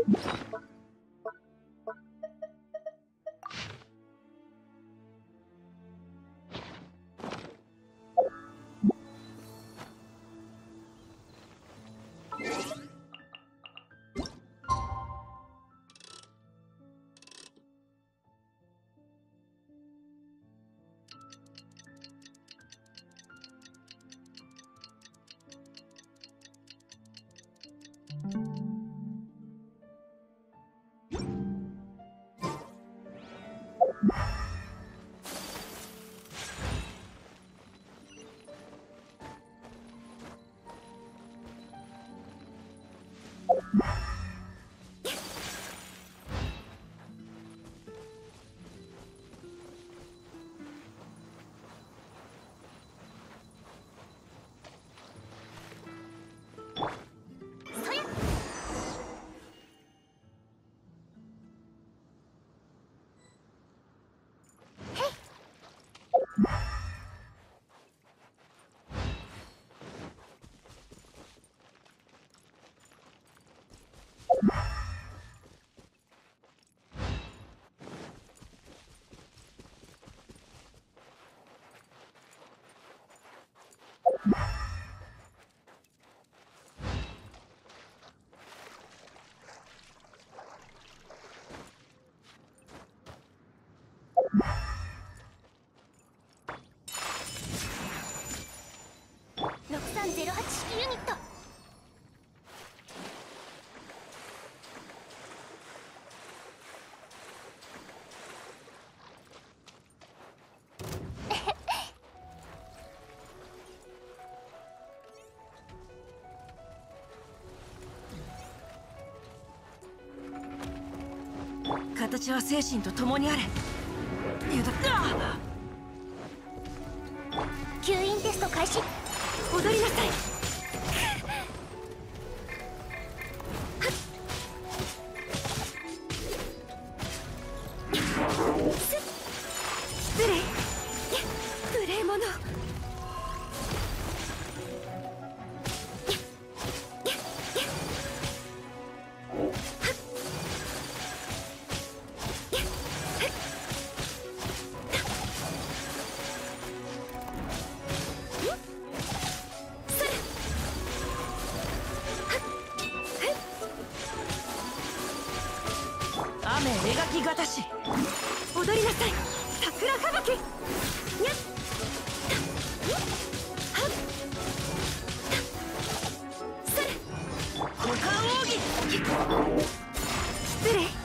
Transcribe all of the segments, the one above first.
6308式ユニット。 形は精神と共にあれ。 吸引テスト開始。 踊りなさい。失礼。無礼者。雨描きがたし。踊りなさい。桜吹雪。にゃっ。はっ。それ。股間奥義。失礼。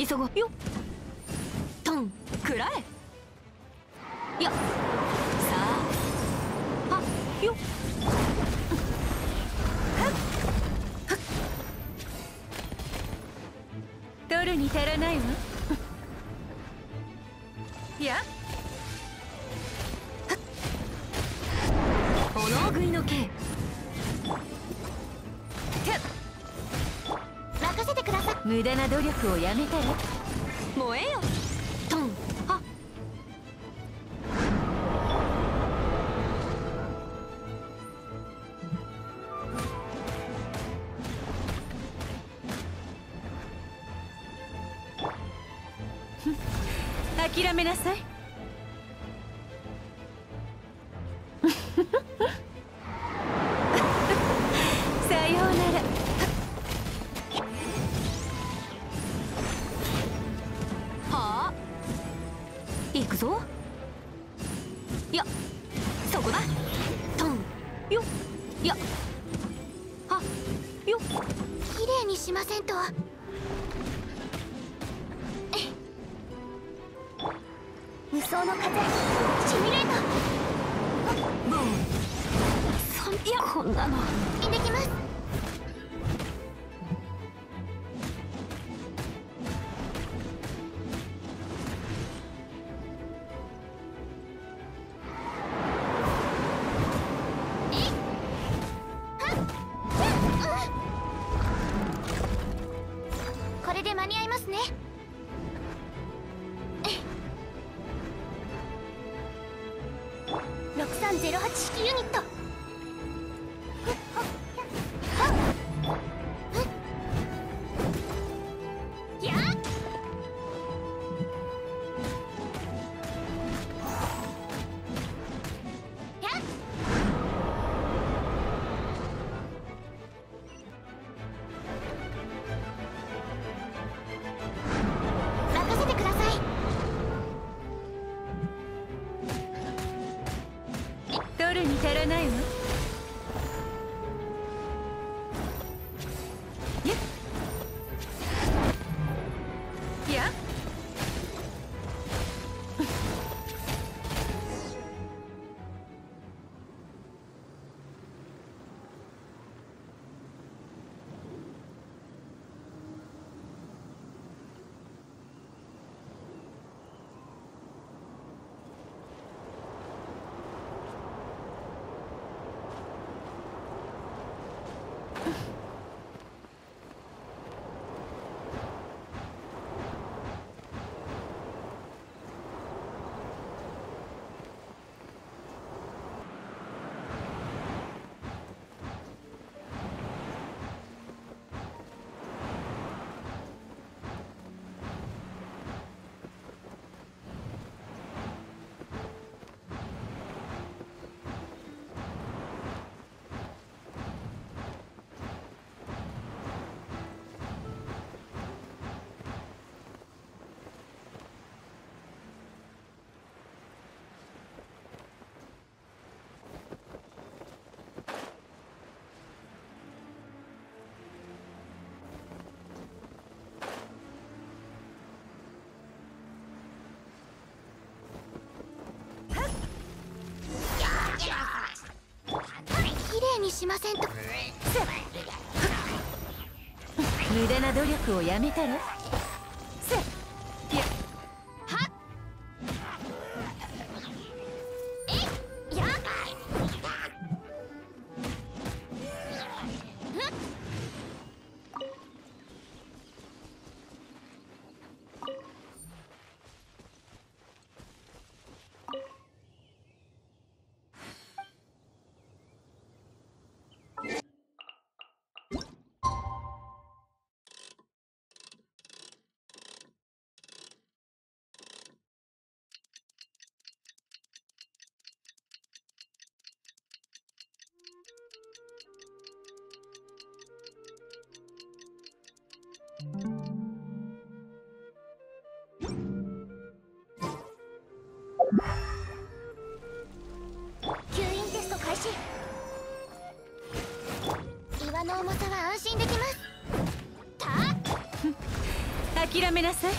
急ごうよ。トン食らえよ。さあはっよ。取るに足らないわ。いや炎食いの剣。 任せてください。 無駄な努力をやめたら燃えよ。トンはっ諦めなさい。さようなら。はあ行くぞ。やそこだ。トンよやはよ。 綺麗にしませんと。無双の風シミュレート。 ボン。いやこんなのできます。これで間に合いますね。6308式ユニット。やっやっ任せてください。 取るに足らないわ。いや綺麗にしませんと。 無駄な努力をやめたらせいやはっやっ吸引テスト開始。岩の重さは安心できます。たっ諦諦めなさい。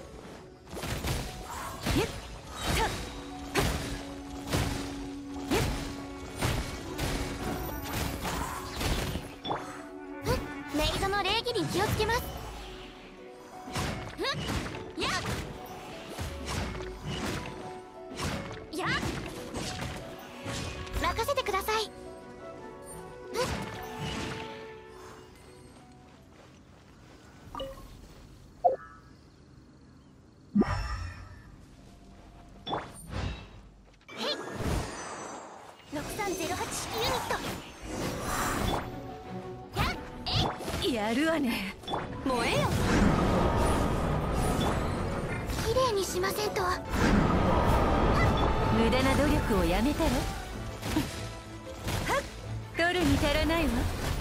ゆっとメイドの礼儀に気をつけます。やっやっ任せてください。6308式ユニット。 やるわね。燃えよ。 綺麗にしませんと。 無駄な努力をやめたら取るに足らないわ。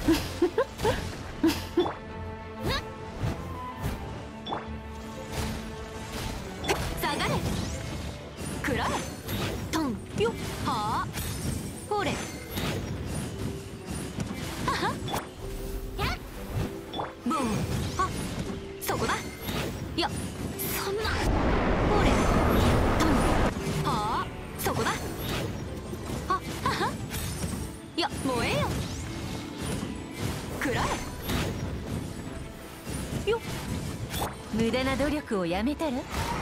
下がれ。食らえ。トンよっはあ。ほれ。ははブン。あ、そこだ。いや、そんな。ほれ。トン。はあ、そこだ。ははは。いや、燃えよ。食らえ。よっ。無駄な努力をやめたら。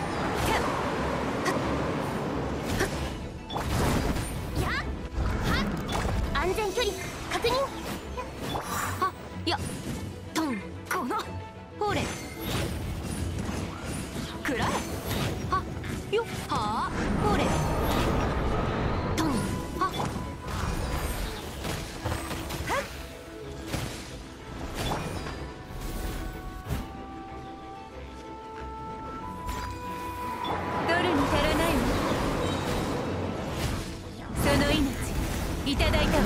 安全距離確認。 いや、トン。このほれ。食らえ。はよっはあ。ほれ。トン。は取るに足らないわ。その命いただいたわ。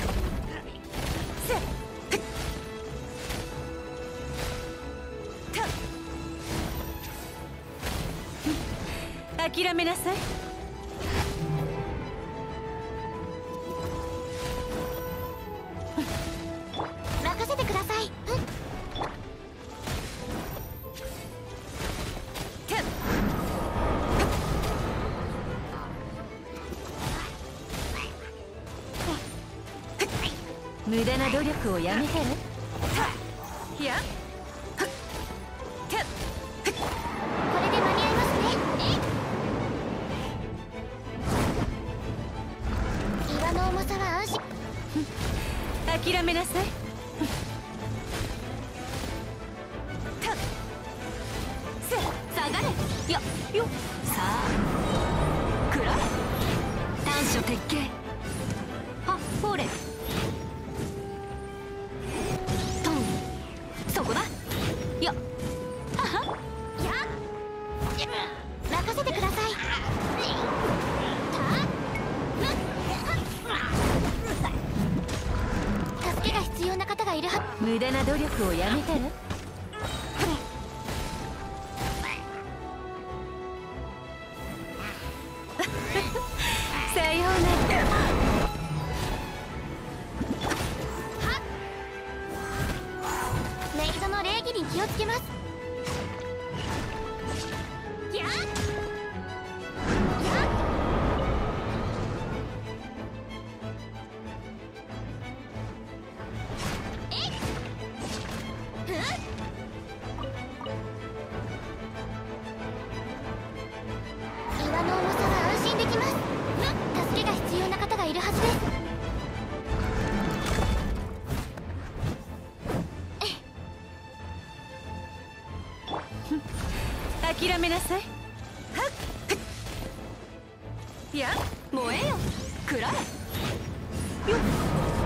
諦めなさい。 任せてください。 無駄な努力をやめたら。いや、 これで間に合いますね。岩の重さは安心。 諦めなさい。下がれ。いやよっ。さあ食らえ。短所鉄拳。はほれ。トン。そこだ。いやはは。 やっ任せてください。助けが必要な方がいるは。 無駄な努力をやめたら。さようなら。 メイドの礼儀に気をつけます。やっやっ岩の重さは安心できます。助けが必要な方がいるはずです。 諦めなさい。いや燃えよ。食らえ。よっ。